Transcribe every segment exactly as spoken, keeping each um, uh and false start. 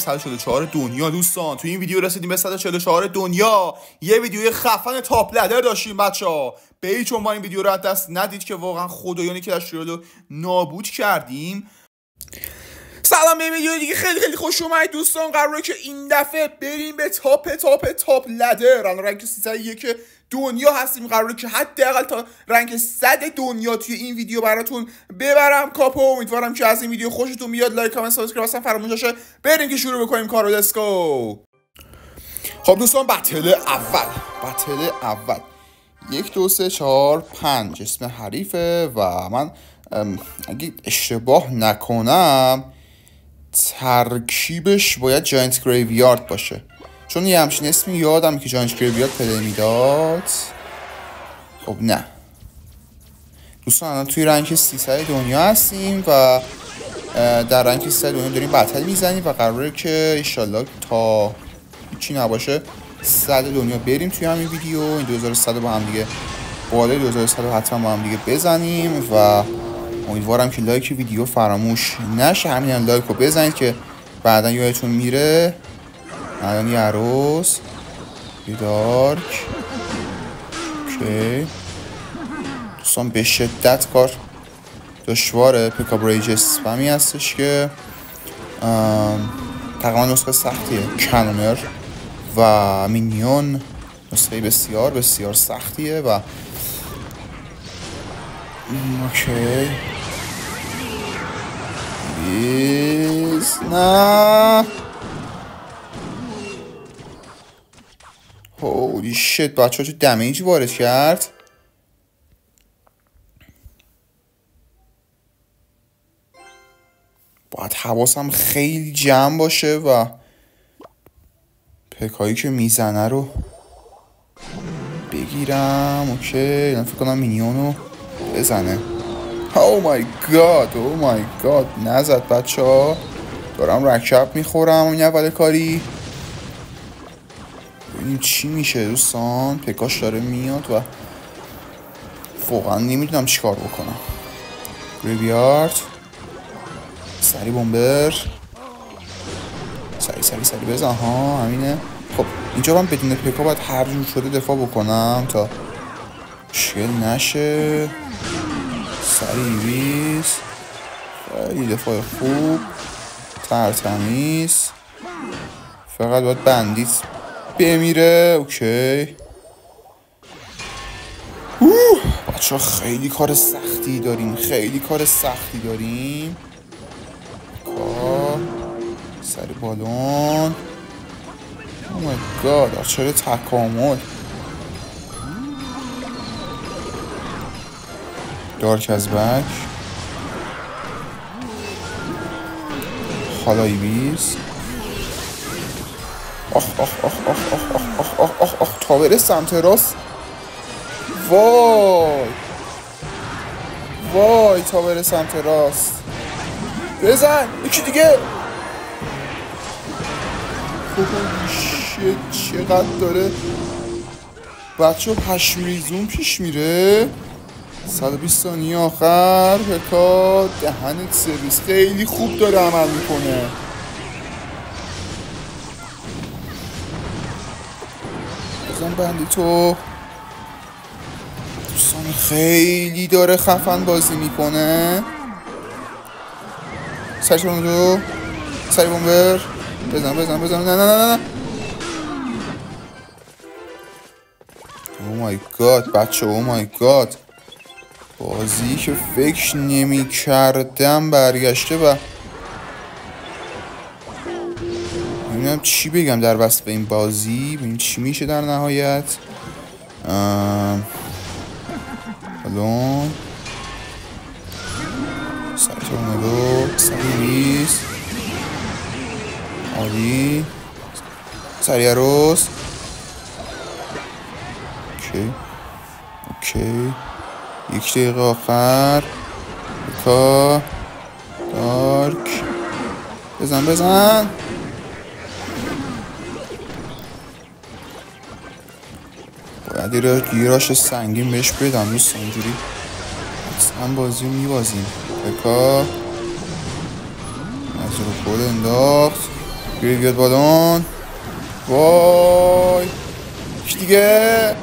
صد و چهل و چهار دنیا دوستان. تو این ویدیو رسیدیم به صد و چهل و چهار دنیا. یه ویدیوی خفن تاپ لدر داشتیم بچه‌ها. به هیچ عنوان این ویدیو رو از دست ندید که واقعا خدایانی که رو نابود کردیم. سلام، به ویدیو دیگه خیلی خیلی خوش اومدید دوستان. قراره که این دفعه بریم به تاپ تاپ تاپ لدر. الان رنگ سیصد و یک دنیا هستیم. قراره که حداقل تا رنگ صد دنیا توی این ویدیو براتون ببرم کاپو. امیدوارم که از این ویدیو خوشتون بیاد. لایک، کامنت، سابسکرایب اصلا فراموش نشه. بریم که شروع بکنیم کارو. لتسگو. خب دوستان، بتل اول بتل اول یک دو سه چهار پنج اسم حریفه و من اگه اشتباه نکنم ترکیبش باید جاینت گریویارد باشه، چون یه همچین اسمی یادم که جاینت گریویارد پلی میداد. خب نه دوستان، الان توی رنگ سیصد دنیا هستیم و در رنگ سیصد دنیا داریم بتل میزنیم و قراره که ایشالله تا هیچی نباشه صد دنیا بریم توی همین ویدیو. این دو هزار و صد با هم دیگه بالای دو هزار و صد حتما با هم دیگه بزنیم و امیدوارم که لایک ویدیو فراموش نشه. همین لایک رو بزنید که بعدا یادتون میره. الان یه عروس یه دارک. اوکی دوستان، به شدت کار دشواره. پیکاپ ریج اسپمی هستش که تقریبا نسخه سختیه. کنونر و مینیون نسخه بسیار بسیار سختیه و اوکی بیز نه هولی شت. بچه ها چه دمیج وارد کرد. باید حواسم خیلی جمع باشه و پکایی که میزنه رو بگیرم. اوکی من فکر کنم مینیون رو بزنه. او مای گاد او مای گاد نزد بچه ها. دارم رکب میخورم این اول کاری. ببینیم چی میشه دوستان. پکاش داره میاد و واقعا نمیدونم چی کار بکنم. گریویارد سری بومبر سری سری سری بزن. ها همینه. خب اینجا من بدون پکا باید هر جور شده دفاع بکنم تا مشکل نشه. سری ویز خیلی دفاع خوب ترتمیز. فقط باید بندیت بمیره. اوکی بچه ها خیلی کار سختی داریم. خیلی کار سختی داریم. کار سری بالون. او مای گاد آرچر تکامل. دارک از بک خالای بیز. آخ آخ آخ آخ آخ آخ آخ آخ آخ تاور سمت راست. وای وای تاور سمت راست. بزن یکی دیگه. شت چقدر داره بچه پشمیریزون پیش میره. صد و بیست ثانیه آخر. پکا دهنت سرویس خیلی خوب داره عمل میکنه. بزن بندی تو دوستان. خیلی داره خفن بازی میکنه. سری شما دو سری بومبر بزن بزن بزن. نه نه نه نه. او مای گاد بچه او مای گاد بازی که فکر نمی کردم برگشته و نمیدونم چی بگم در وصف این بازی. ببین چی میشه در نهایت. بالون سری تورنادو سری ویز عالی. سری عروس. اوکی اوکی یک دقیقه آخر. بکا دارک بزن بزن. باید یه گیراش سنگین بهش بدم دوستان. اینجوری اصلا بازی رو میبازیم. بکا از رو خود انداخت. گریویارد بالون. وای چی دیگه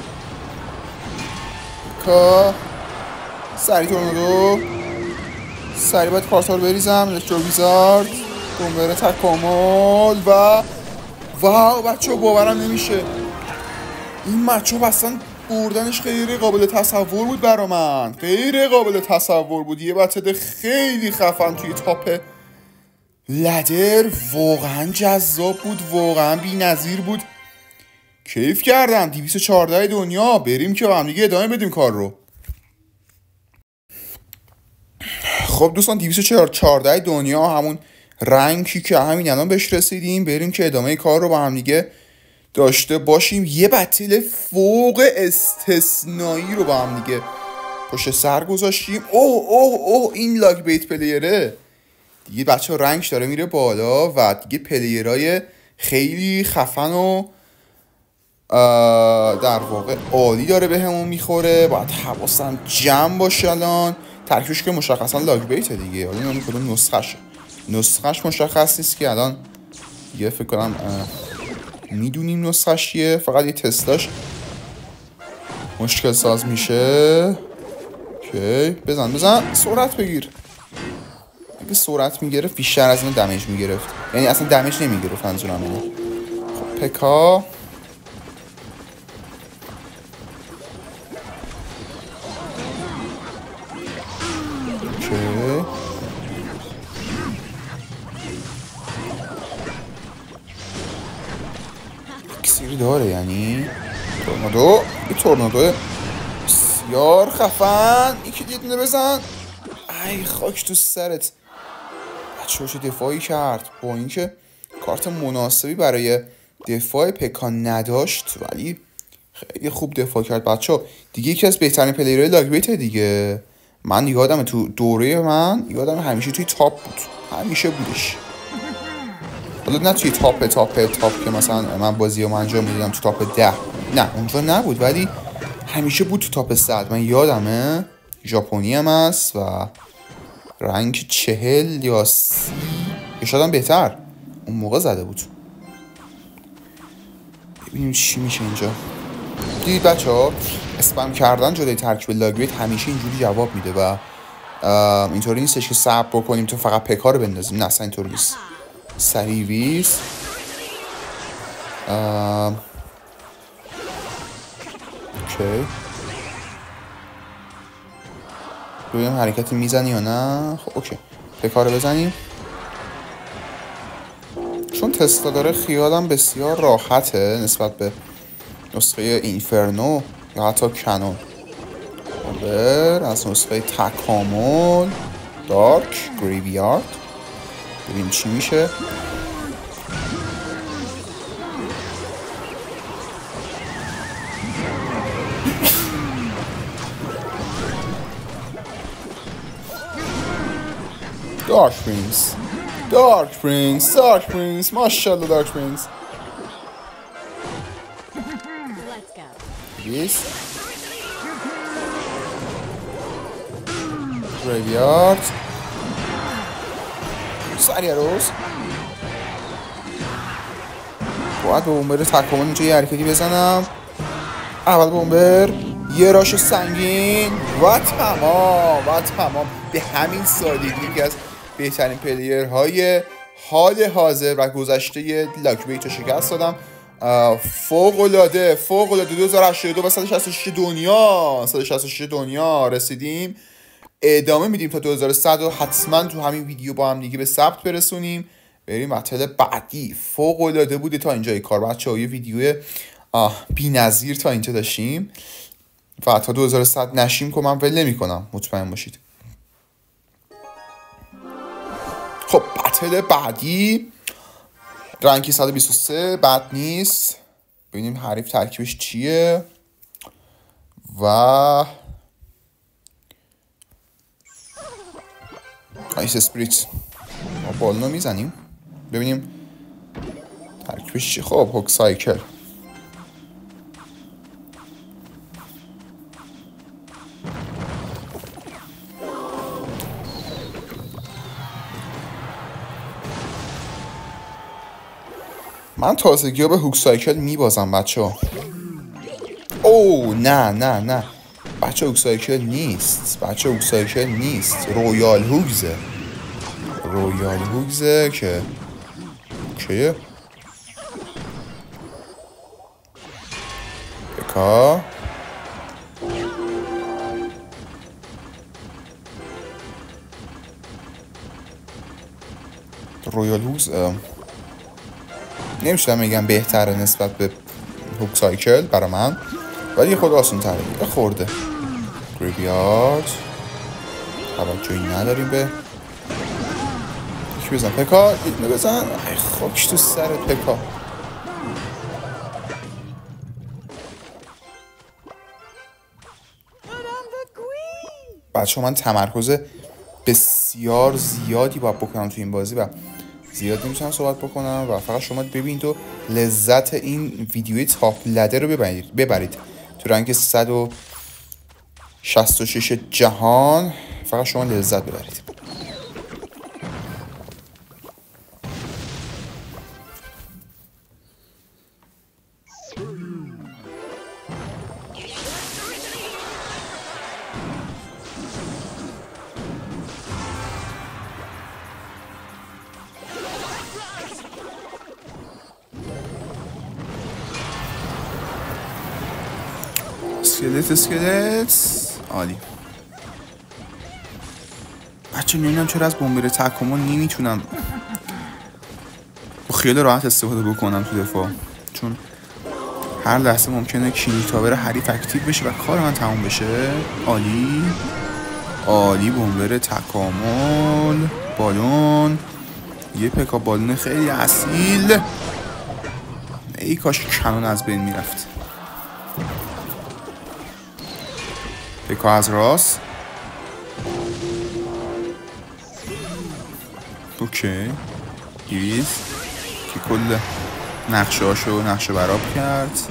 کا سری تورنادو. سری باید کارتا رو بریزم. الکترو ویزارد بومبر تکامل و واو بچه باورم نمیشه این مچو اصلا بردنش خیلی قابل تصور بود برا من. خیلی قابل تصور بود. یه بتد خیلی خفن توی تاپ لدر. واقعا جذاب بود. واقعا بی نظیر بود. کیف کردم. دویست و چهارده دنیا. بریم که با هم دیگه ادامه بدیم کار رو. خب دوستان دویست و چهارده دنیا همون رنگی که همین الان بهش رسیدیم. بریم که ادامه کار رو با هم دیگه داشته باشیم. یه بتل فوق استثنایی رو با هم دیگه پشت سر گذاشتیم. اوه اوه اوه این لاگ بیت پلیره دیگه بچه ها رنگش داره میره بالا و دیگه پلیرهای خیلی خفن و در واقع عالی داره به همون میخوره. باید حواسم جمع باشه. الان ترکیبش که مشخصا لاگ بیته دیگه. حالا نمی کدوم نسخش نسخش مشخص نیست که الان دیگه فکر کنم میدونیم نسخش چیه. فقط یه تستاش مشکل ساز میشه. اوکی بزن بزن سرعت بگیر. اگه سرعت میگرفت بیشتر از این دمیج میگرفت. یعنی اصلا دمیج نمیگرفت منظورم اینه. خب پکا اوکی اکسیر داره یعنی تورنادو. یه تورنادو بسیار خفن. یکی دیگه دونه بزن. ای خاک تو سرت. بچه چه دفاعی کرد با اینکه کارت مناسبی برای دفاع پکا نداشت ولی خیلی خوب دفاع کرد بچه. دیگه یکی از بهترین پلیرهای لاگ بیت دیگه. من یادم تو دوره من یادم همیشه توی تاپ بود. همیشه بودش. حالا نه توی تاپ تاپ تاپ که مثلا من بازی رو انجام میدادم تو تاپ ده. نه اونجا نبود ولی همیشه بود تو تاپ صد. من یادمه ژاپنی هم هست و رنگ چهل یا سی یا شاید هم بهتر اون موقع زده بود. ببینیم چی میشه اینجا. دیدید بچه ها اسپم کردن جلوی ترکیب لاگ بیت همیشه اینجوری جواب میده و اینطوری نیستش که صبر بکنیم تو فقط پکا رو بندازیم. نه اصلا اینطوری نیست. سریع ویز اوکی ببینیم حرکتی میزنی یا نه. خب اوکی پکا رو بزنیم. چون تستا داره خیالم بسیار راحته نسبت به نسخه اینفرنو یا حتی کنون. بر از نسخه تکامل دارک گریویارد ببینیم چی میشه. دارک پرینس دارک پرینس دارک پرینس ماشاءالله دارک پرینس. Yes. Graveyard. سریع روز باید به بومبر تکامل اینجا یه حرکتی بزنم. اول بومبر یه راش سنگین و تمام و تمام. به همین سادگی که از بهترین پلیرهای حال حاضر و گذشته لاگ بیت رو شکست دادم. فوق العاده فوق العاده. دو هزار و هشتاد و دو و صد و شصت و شش دنیا صد و شصت و شش دنیا رسیدیم. ادامه میدیم تا دو هزار و صد و حتما تو همین ویدیو با هم دیگه به ثبت برسونیم. بریم بتل بعدی. فوق العاده بوده تا اینجای کار بچه‌ها. یه ویدیو بی‌نظیر تا اینجا داشتیم و تا دو هزار و صد نشیم که من ول نمی‌کنم مطمئن باشید. خب بتل بعدی رنکی صد و بیست و سه بد نیست. ببینیم حریف ترکیبش چیه و آیس اسپریت. ما بالنا میزنیم ببینیم ترکیبش چیه. خب هوک سایکل من تازگی ها به هوک سایکل میبازم بچه ها. اوه نه نه نه بچه هوک سایکل نیست، بچه هوک سایکل نیست، رویال هوگزه، رویال هوگزه که کیه؟ بکا رویال هوگز نمیشونم میگم بهتره نسبت به هوک سایکل برای من، ولی خود آسان تره. یه خورده گریویارد توجهی نداریم به یکی. بزن پکا، یکی بزن. ای خاکش تو سرت پکا. بچه من تمرکز بسیار زیادی باید بکنم تو این بازی و زیاد نمیتونم صحبت بکنم و فقط شما ببینید و لذت این ویدیوی تاپ لدر رو ببرید ببرید تو رنگ صد و شصت و شش جهان. فقط شما لذت ببرید. اسکلت اسکلت عالی. بچه نمیدونم چرا از بمبر تکامل نمیتونم با خیال راحت استفاده بکنم تو دفاع، چون هر لحظه ممکنه کینی تاور حریف اکتیو بشه و کار من تموم بشه. عالی عالی بمبر تکامل. بالون، یه پکا بالون خیلی اصیل. ای کاش کنون از بین میرفت. پکا از راست. اوکی ایریز که کل نقشه هاشو نقشه براب کرد.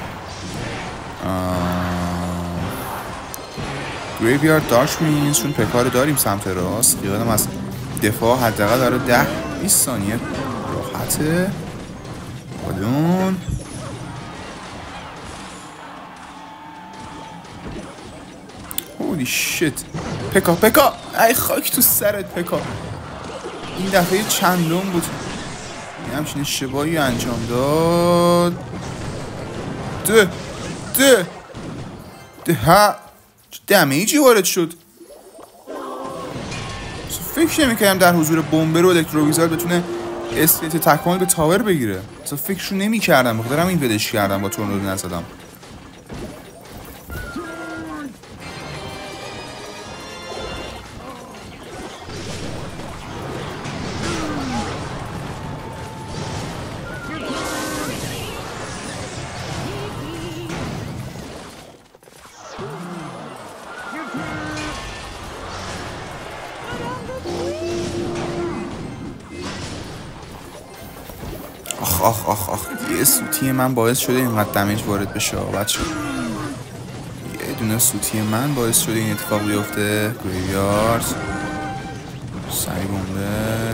گریویارد دارش مینز چون پکا رو داریم سمت راست. خیالم از دفاع حداقل داره ده بیست ثانیه راحته. بالون هولی شیت. پکا پکا ای خاک تو سرت پکا. این دفعه چندم بود یه همچین اشتباهی انجام داد. ده ده ده ها دمیجی وارد شد. فکر نمی‌کردم در حضور بمبر و الکتروویزار بتونه اسکلت تکامل به تاور بگیره. اصلا فکرشو نمی‌کردم، بخاطر همین ولش کردم با تورنادو نزدم. آخ آخ آخ آخ یه سوتی من باعث شده اینقدر دمیج وارد بشه بچه. یه دونه سوتی من باعث شده این اتفاق بیفته. گریویارد سری بومبر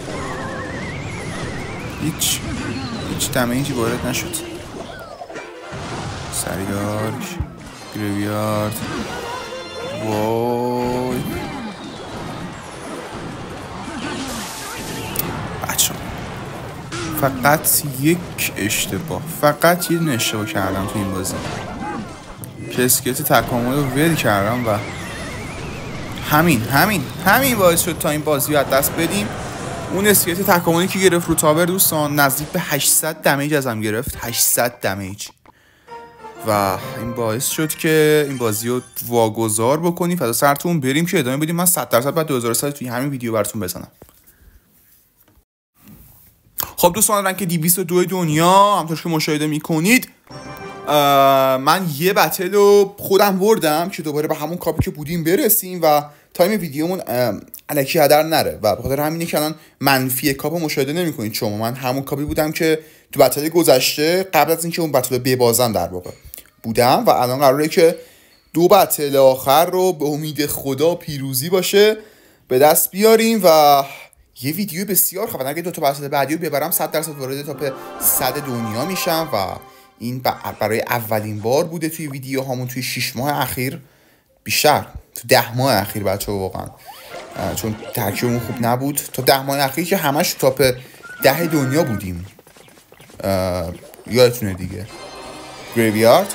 هیچ هیچ دمیجی وارد نشد. سری دارک گریویارد. وای بچه فقط یک اشتباه فقط یه دونه اشتباه کردم تو این بازی که اسکلت تکامل رو ول کردم و همین همین همین باعث شد تا این بازی رو از دست بدیم. اون اسکلت تکاملی که گرفت رو تاور دوستان نزدیک به هشتصد دمیج ازم گرفت. هشتصد دمیج و این باعث شد که این بازی رو واگذار بکنیم. فدا سرتون بریم که ادامه بدیم. من صد درصد بعد دو هزار و صد توی همین ویدیو براتون بزنم. خب دوستان رنک دویست و دو دنیا همونطور که مشاهده میکنید من یه بتل رو خودم بردم که دوباره به همون کاپی که بودیم برسیم و تایم ویدیومون الکی هدر نره و بخاطر همینه که الان منفی کاپ مشاهده نمیکنید شما. من همون کاپی بودم که تو بتل گذشته قبل از اینکه اون بتل رو ببازم در واقع بودم و الان قراره که دو بتل آخر رو به امید خدا پیروزی باشه به دست بیاریم و یه ویدیو بسیار خفن. اگه دو تا بساط بعدی رو ببرم صد درصد وارد تاپ صد دنیا میشم و این برای اولین بار بوده توی ویدیو هامون توی شش ماه اخیر، بیشتر تو ده ماه اخیر بچه ها واقعا، چون ترکیبمون خوب نبود. تا ده ماه اخیر که همش تاپ ده دنیا بودیم، یادتونه دیگه. گریویارد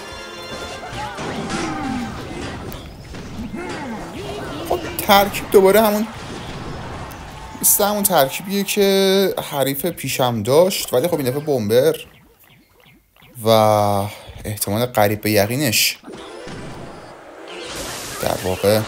خب ترکیب دوباره همون مثل همون ترکیبیه که حریف پیشم داشت، ولی خب این دفعه بومبر و احتمال قریب به یقینش در واقع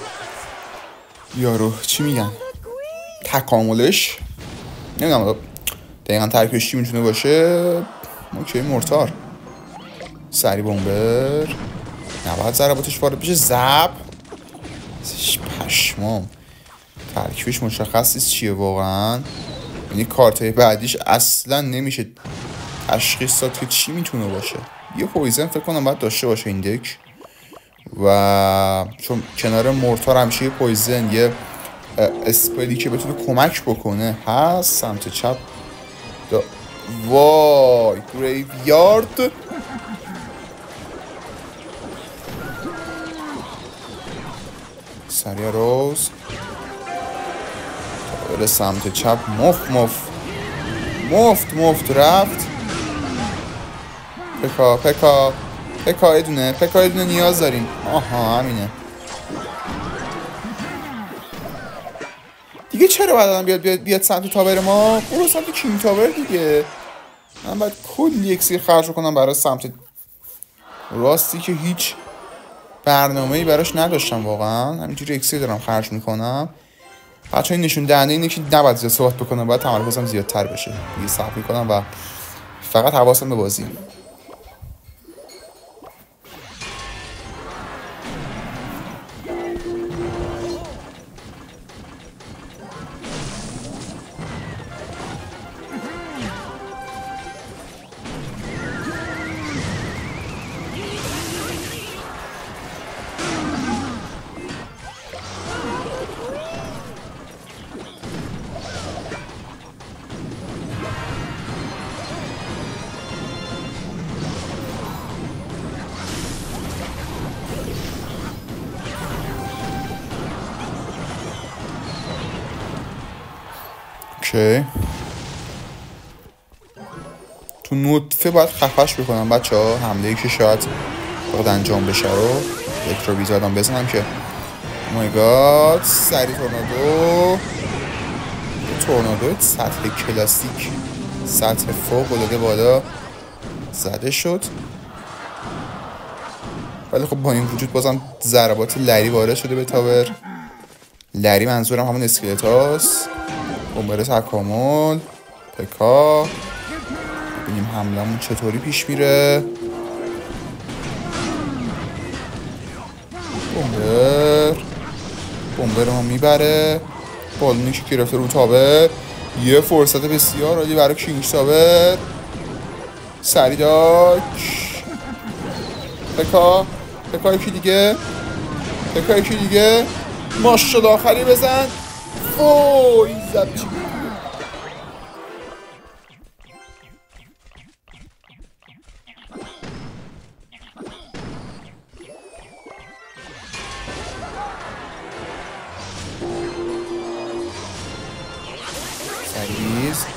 یارو چی میگن تکاملش، نمیدونم دقیقا ترکیبش چی میتونه باشه. اوکی مورتار، سری بومبر، نباید ضرباتش وارد بشه. زب پشمام، ترکیبش مشخص نیست چیه واقعا، یعنی کارتای بعدیش اصلا نمیشه تشخیص داد که چی میتونه باشه. یه پویزن فکر کنم باید داشته باشه این دک، و چون کنار مورتار همیشه یه پویزن، یه اسپلی که بتونه کمک بکنه هست. سمت چپ دا... وای گریویارد، سریع روز بره سمت چپ. مفت مفت مفت مفت رفت. پکا پکا پکا ادونه پکا ادونه نیاز داریم. آها همینه دیگه. چرا باید آدم بیاد بیاد بیاد سمت تاور ما؟ برو سمت کینگ تاور دیگه. من باید کلی اکسیر خرج کنم برای سمت راستی که هیچ برنامه‌ای براش نداشتم واقعا. همینجوری اکسیر دارم خرج میکنم. بچه های نشون دهنده اینه که نباید زیاد صحبت بکنم، باید تمرکزم زیادتر بشه. دیگه صبر میکنم و فقط حواسم به بازی. اوکی تو نطفه باید خفش بکنم بچه ها. حمله ای که شاید باید انجام بشه رو یک رو بیزادم بزنم که مای گاد. سری تورنادو، تورنادو سطح کلاسیک، سطح فوق العاده بالا زده شد، ولی خب با این وجود بازم ضربات لری وارد شده به تاور. لری منظورم همون اسکلت هاست. بومبر تکامل، پکا، ببینیم حملمون چطوری پیش میره. بومبر بومبر رو میبره. بالونی که گرفته رو تاور. یه فرصت بسیار عالی برای کینگ تاور. سری داک پکا پکا یکی دیگه پکا یکی دیگه ماشاءالله آخری بزن. وای زب چی بود. سریز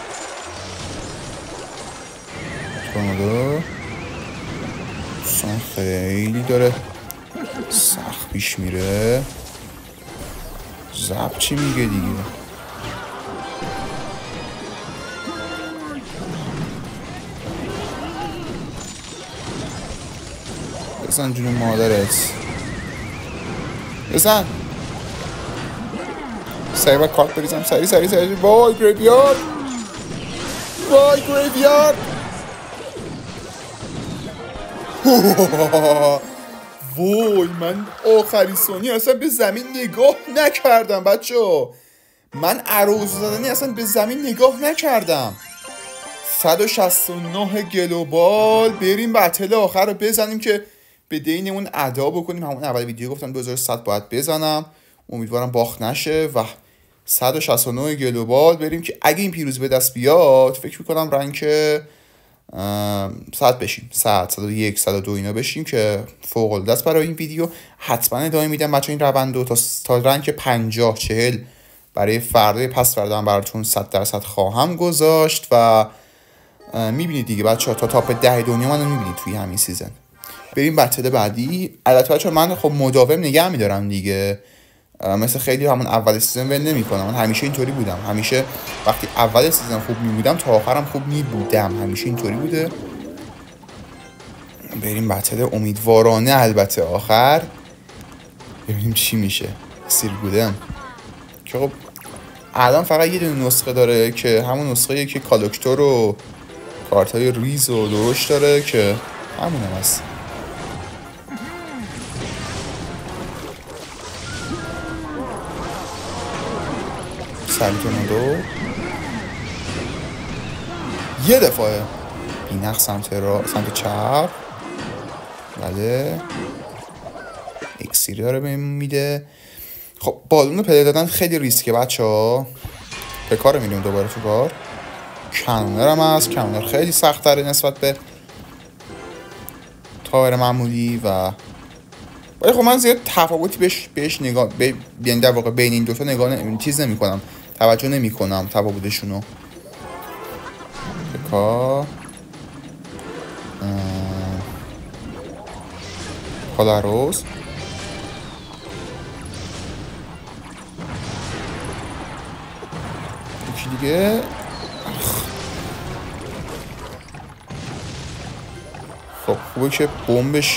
تورنادو سان خیلی داره سخت پیش میره. زب چی میگه دیگه. بزن جون مادرت بزن. سری باید کارت بریزم. سری سری سری. وای گریویارد وای گریویارد وای من آخری ثانیه اصلا به زمین نگاه نکردم بچه ها. من عروض زدنی اصلا به زمین نگاه نکردم. صد و شصت و نه گلوبال. بریم بتل آخر رو بزنیم که به دینمون ادا بکنیم. همون اول ویدیو گفتم دو هزار و صد باید بزنم. امیدوارم باخت نشه و صد و شصت و نه گلوبال بریم که اگه این پیروزی به دست بیاد فکر میکنم رنگ صد بشیم، صد، صد و یک، صد و دو اینا بشیم که فوق العاده است برای این ویدیو. حتما ادامه میدم بچه این روندو تا تا رنگ پنجاه چهل برای فردا پس فردا هم براتون صد درصد خواهم گذاشت و میبینید دیگه بچه‌ها تا تاپ ده دنیا منو میبینید توی همین سیزن. بریم بتل بعدی. البته بچه‌ها من خب مداوم نگه میدارم دیگه، مثل خیلی همون اول سیزن ول نمی‌کنم. من همیشه اینطوری بودم، همیشه وقتی اول سیزن خوب می‌بودم تا آخرم خوب می‌بودم، همیشه اینطوری بوده. بریم بتل امیدوارانه البته آخر ببینیم چی میشه. سیر بودم که خب الان فقط یه دونه نسخه داره که همون نسخه‌ایه که کالکتور و کارتای ریز و درشت داره که همونه هست. سلطنادو یه دفعه بینق سمت را سمت چپ. بله اکسیری داره بهم میده. خب بالون پله دادن خیلی ریسکه بچه ها، به کار میریم دوباره تو کار. کنونر هم هست، کنونر خیلی سخت تره نسبت به تاور معمولی و ولی خب من زیاد تفاوتی بهش بهش نگاه ب... یعنی در واقع بین این دوتا نگاه ن... چیز نمی کنم، توجه نمی کنم تفاوتشونو. بکا پالاروس یکی دیگه. خب خوبه که بمبش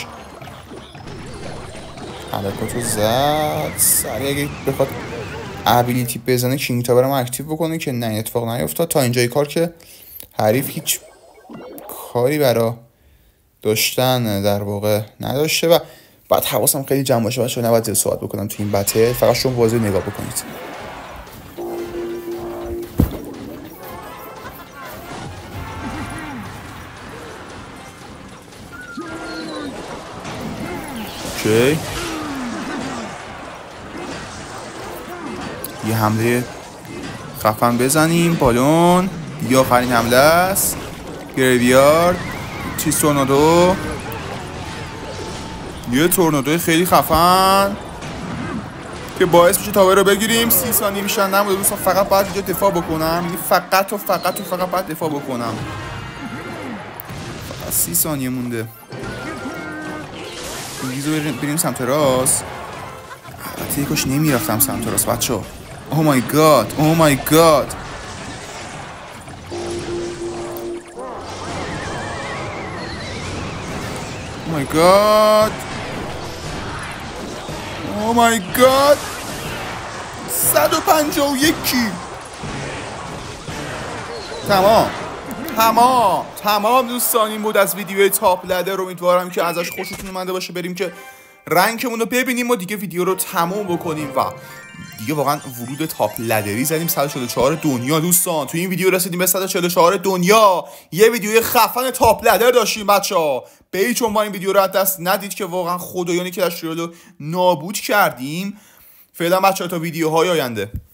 حرکاتو زد سریع، اگه بخواد ابیلیتی بزنه کینگ تاور هم اکتیو بکنه که نه اتفاق نیفتاد. تا اینجای کار که حریف هیچ کاری برا داشتن در واقع نداشته و بعد حواسم خیلی جمع باشه و چون نباید زیاد صحبت بکنم تو این بتل، فقط شما بازی نگاه بکنید. اوکی یه حمله خفن بزنیم. بالون دیگه آخرین حمله است. گریویارد چیز تورنادو، یه تورنادو خیلی خفن که باعث میشه تاور رو بگیریم. سی ثانیه بیشتر نمونده دوستان، فقط باید اینجا دفاع بکنم، یعنی فقط و فقط و فقط باید دفاع بکنم. فقط سی ثانیه مونده. اینگیزو بریم سمت راست. البته یکاش نمیرفتم سمت راست بچه ها. اوه مای گاد، اوه مای گاد. اوه مای گاد، اوه مای گاد. صد و پنجاه و یک تمام تمام تمام دوستان. این بود از ویدیو تاپ لدر. امیدوارم که ازش خوشتون اومده باشه. بریم که رنکمون رو ببینیم و دیگه ویدیو رو تموم بکنیم و دیگه واقعا ورود تاپ لدری زدیم. صد و چهل و چهار دنیا دوستان، تو این ویدیو رسیدیم به صد و چهل و چهار دنیا. یه ویدیوی خفن تاپ لدر داشتیم بچه‌ها. به هیچ عنوان این ویدیو رو از دست ندید که واقعا خدایانی که کلش رویال رو نابود کردیم. فعلا بچه‌ها تا ویدیوهای آینده.